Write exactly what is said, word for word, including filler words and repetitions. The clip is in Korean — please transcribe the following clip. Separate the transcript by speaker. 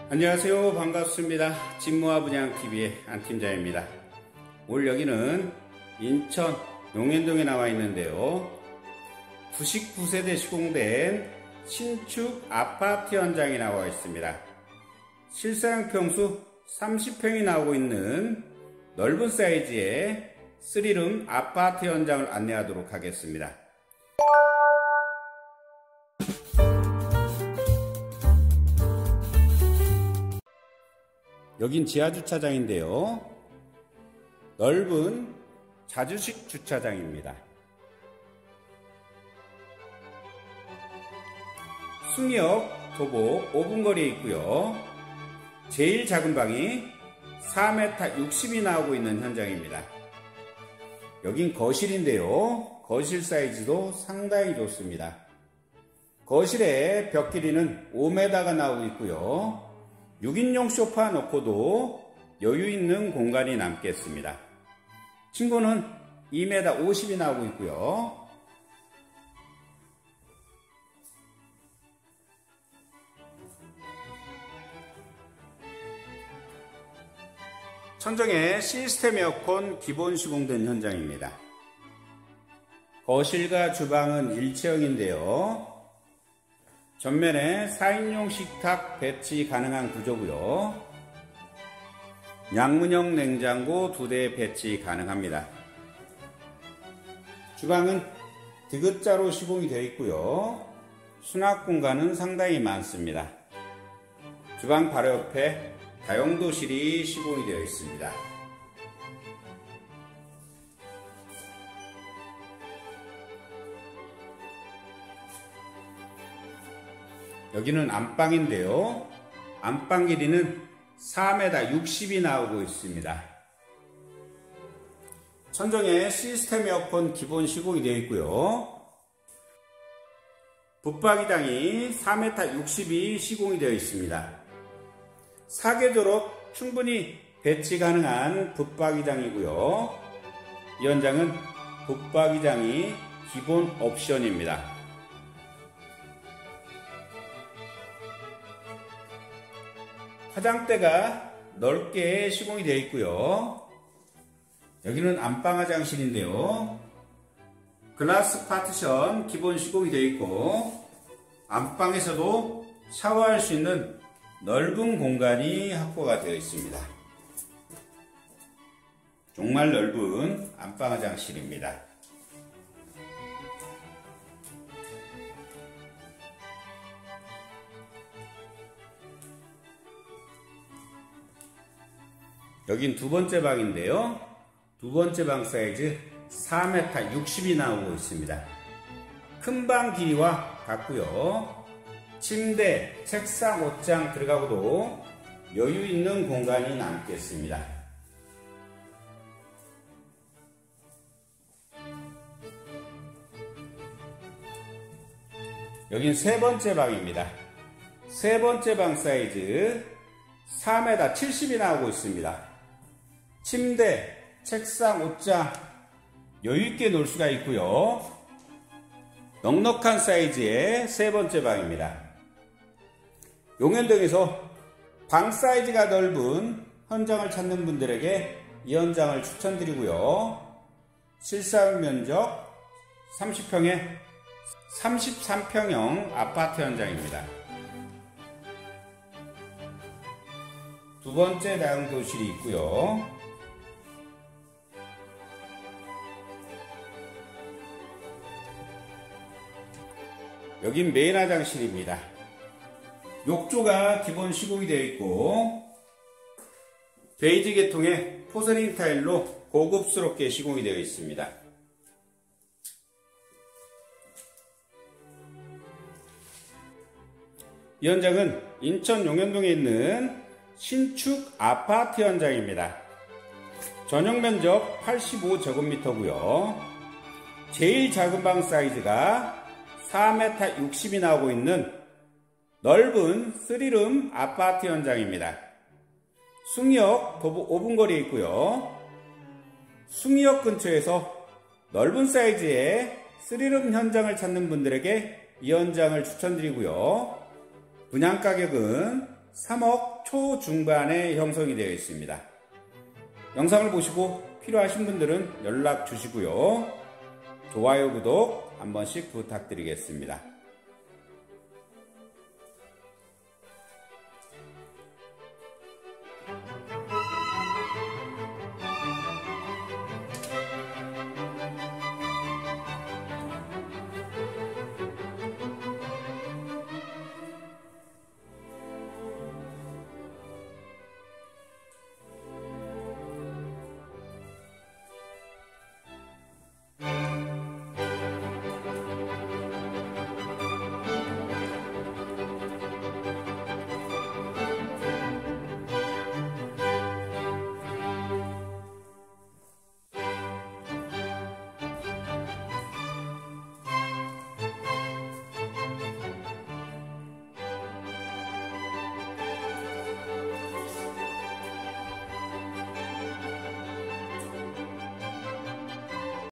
Speaker 1: 안녕하세요. 반갑습니다. 집무화 분양티비의 안팀장입니다. 오늘 여기는 인천 용현동에 나와 있는데요. 구십구 세대 시공된 신축 아파트 현장이 나와 있습니다. 실사용 평수 삼십 평이 나오고 있는 넓은 사이즈의 쓰리룸 아파트 현장을 안내하도록 하겠습니다. 여긴 지하주차장인데요. 넓은 자주식 주차장입니다. 숭이역 도보 오 분 거리에 있고요. 제일 작은 방이 사 미터 육십이 나오고 있는 현장입니다. 여긴 거실인데요. 거실 사이즈도 상당히 좋습니다. 거실의 벽 길이는 오 미터가 나오고 있고요. 육 인용 소파 놓고도 여유 있는 공간이 남겠습니다. 층고는 이 미터 오십이 나오고 있고요. 천정에 시스템 에어컨 기본 시공된 현장입니다. 거실과 주방은 일체형인데요. 전면에 사 인용 식탁 배치 가능한 구조고요. 양문형 냉장고 두 대 배치 가능합니다. 주방은 디귿자로 시공이 되어 있고요. 수납 공간은 상당히 많습니다. 주방 바로 옆에 다용도실이 시공이 되어 있습니다. 여기는 안방인데요. 안방 길이는 사 미터 육십이 나오고 있습니다. 천정에 시스템 에어컨 기본 시공이 되어 있고요. 붙박이장이 사 미터 육십이 시공이 되어 있습니다. 사계도로 충분히 배치 가능한 붙박이장이고요. 이 현장은 붙박이장이 기본 옵션입니다. 화장대가 넓게 시공이 되어 있고요. 여기는 안방 화장실인데요. 글라스 파티션 기본 시공이 되어 있고 안방에서도 샤워할 수 있는 넓은 공간이 확보가 되어 있습니다. 정말 넓은 안방 화장실입니다. 여긴 두 번째 방인데요. 두 번째 방 사이즈 사 미터 육십이 나오고 있습니다. 큰 방 길이와 같고요. 침대, 책상, 옷장 들어가고도 여유 있는 공간이 남겠습니다. 여긴 세 번째 방입니다. 세 번째 방 사이즈 사 미터 칠십이 나오고 있습니다. 침대, 책상, 옷장 여유있게 놀 수가 있고요. 넉넉한 사이즈의 세 번째 방입니다. 용현동에서 방 사이즈가 넓은 현장을 찾는 분들에게 이 현장을 추천드리고요. 실사용 면적 삼십 평에 삼십삼 평형 아파트 현장입니다. 두 번째 다용도실이 있고요. 여긴 메인 화장실입니다. 욕조가 기본 시공이 되어 있고 베이지 계통의 포세린 타일로 고급스럽게 시공이 되어 있습니다. 이 현장은 인천 용현동에 있는 신축 아파트 현장입니다. 전용 면적 팔십오 제곱미터고요. 제일 작은 방 사이즈가 사 미터 육십이 나오고 있는 넓은 쓰리룸 아파트 현장입니다. 숭이역 도보 오 분 거리에 있고요. 숭이역 근처에서 넓은 사이즈의 쓰리룸 현장을 찾는 분들에게 이 현장을 추천드리고요. 분양 가격은 삼억 초중반에 형성이 되어 있습니다. 영상을 보시고 필요하신 분들은 연락 주시고요. 좋아요, 구독 한 번씩 부탁드리겠습니다.